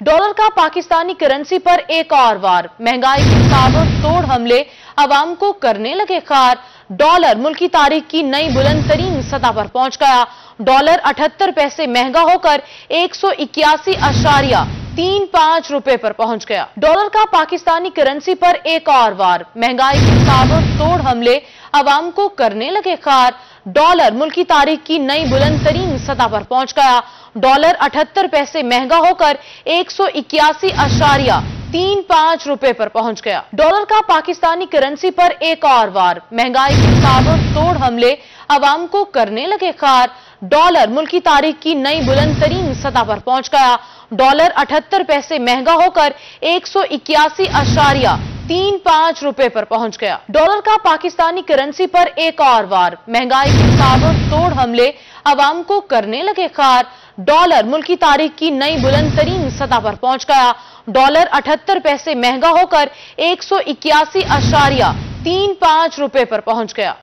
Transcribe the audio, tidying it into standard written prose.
Dollar का Pakistani currency पर एक और वार। महंगाई के ताबड़तोड़ हमले अवाम को करने लगे खार। डॉलर मुल्क की तारीख की नई बुलंद तरीन सतह पर पहुंच गया। डॉलर 78 पैसे महंगा होकर 181.35 रुपए पर पहुंच गया। डॉलर का पाकिस्तानी करेंसी पर एक और वार। महंगाई के ताबड़तोड़ हमले अवाम को करने लगे खार। डॉलर मुल्क की तारीख की नई बुलंद तरीन सतह पर पहुंच गया। डॉलर 78 पैसे महंगा होकर 181.35 रुपए पर पहुंच गया। डॉलर का पाकिस्तानी करेंसी पर एक और वार। महंगाई के ताबड़तोड़ हमले अवाम को करने लगे खार। डॉलर मुल्क की तारीख की नई बुलंद तरीन सतह पर पहुंच गया। डॉलर 78 पैसे महंगा होकर 181.35 रुपए पर पहुंच गया। डॉलर का पाकिस्तानी करेंसी पर एक और वार। महंगाई के ताबड़तोड़ हमले अवाम को करने लगे खार। डॉलर मुल्क की तारीख की नई बुलंद तरीन सतह पर पहुंच गया। डॉलर 78 पैसे महंगा होकर 181.35 रुपए पर पहुंच गया।